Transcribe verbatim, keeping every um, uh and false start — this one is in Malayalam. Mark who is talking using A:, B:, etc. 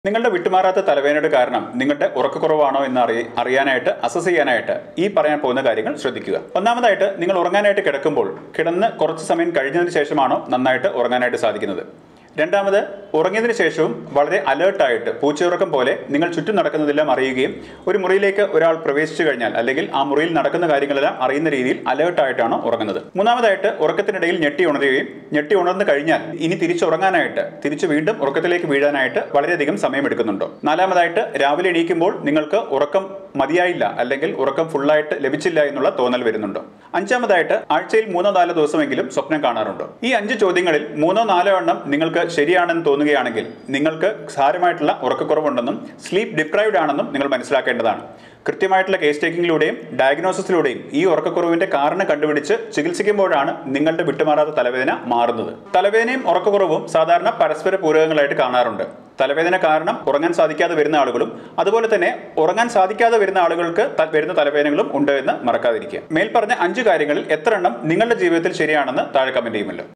A: നിങ്ങളുടെ വിട്ടുമാറാത്ത തലവേദനയുടെ കാരണം നിങ്ങളുടെ ഉറക്കക്കുറവാണോ എന്ന് അറിയ അറിയാനായിട്ട് അസസ് ചെയ്യാനായിട്ട് ഈ പറയാൻ പോകുന്ന കാര്യങ്ങൾ ശ്രദ്ധിക്കുക. ഒന്നാമതായിട്ട്, നിങ്ങൾ ഉറങ്ങാനായിട്ട് കിടക്കുമ്പോൾ കിടന്ന് കുറച്ച് സമയം കഴിഞ്ഞതിന് ശേഷമാണോ നന്നായിട്ട് ഉറങ്ങാനായിട്ട് സാധിക്കുന്നത്? രണ്ടാമത്, ഉറങ്ങിയതിനു ശേഷവും വളരെ അലേർട്ടായിട്ട് പൂച്ചയുറക്കം പോലെ നിങ്ങൾ ചുറ്റും നടക്കുന്നതെല്ലാം അറിയുകയും ഒരു മുറിയിലേക്ക് ഒരാൾ പ്രവേശിച്ചു കഴിഞ്ഞാൽ അല്ലെങ്കിൽ ആ മുറിയിൽ നടക്കുന്ന കാര്യങ്ങളെല്ലാം അറിയുന്ന രീതിയിൽ അലേർട്ടായിട്ടാണ് ഉറങ്ങുന്നത്. മൂന്നാമതായിട്ട്, ഉറക്കത്തിനിടയിൽ ഞെട്ടി ഉണരുകയും ഞെട്ടി ഉണർന്നു കഴിഞ്ഞാൽ ഇനി തിരിച്ചുറങ്ങാനായിട്ട് തിരിച്ചു വീണ്ടും ഉറക്കത്തിലേക്ക് വീഴാനായിട്ട് വളരെയധികം സമയമെടുക്കുന്നുണ്ടോ? നാലാമതായിട്ട്, രാവിലെ എണീക്കുമ്പോൾ നിങ്ങൾക്ക് ഉറക്കം മതിയായില്ല അല്ലെങ്കിൽ ഉറക്കം ഫുള്ളായിട്ട് ലഭിച്ചില്ല എന്നുള്ള തോന്നൽ വരുന്നുണ്ടോ? അഞ്ചാമതായിട്ട്, ആഴ്ചയിൽ മൂന്നോ നാലോ ദിവസമെങ്കിലും സ്വപ്നം കാണാറുണ്ടോ? ഈ അഞ്ച് ചോദ്യങ്ങളിൽ മൂന്നോ നാലോ എണ്ണം നിങ്ങൾക്ക് ശരിയാണെന്ന് തോന്നുകയാണെങ്കിൽ നിങ്ങൾക്ക് സാരമായിട്ടുള്ള ഉറക്കക്കുറവുണ്ടെന്നും സ്ലീപ്പ് ഡിപ്രൈവ്ഡ് ആണെന്നും നിങ്ങൾ മനസ്സിലാക്കേണ്ടതാണ്. കൃത്യമായിട്ടുള്ള കേസ് ടേക്കിങ്ങിലൂടെയും ഡയഗ്നോസിസിലൂടെയും ഈ ഉറക്കക്കുറവിന്റെ കാരണം കണ്ടുപിടിച്ച് ചികിത്സിക്കുമ്പോഴാണ് നിങ്ങളുടെ വിട്ടുമാറാത്ത തലവേദന മാറുന്നത്. തലവേദനയും ഉറക്കക്കുറവും സാധാരണ പരസ്പര പൂരകങ്ങളായിട്ട് കാണാറുണ്ട്. തലവേദന കാരണം ഉറങ്ങാൻ സാധിക്കാതെ വരുന്ന ആളുകളും അതുപോലെ തന്നെ ഉറങ്ങാൻ സാധിക്കാതെ വരുന്ന ആളുകൾക്ക് വരുന്ന തലവേദനകളും ഉണ്ട് എന്ന് മറക്കാതിരിക്കുക. മേൽപ്പറഞ്ഞ അഞ്ച് കാര്യങ്ങളിൽ എത്ര എണ്ണം നിങ്ങളുടെ ജീവിതത്തിൽ ശരിയാണെന്ന് താഴെ കമന്റ് ചെയ്യുമല്ലോ.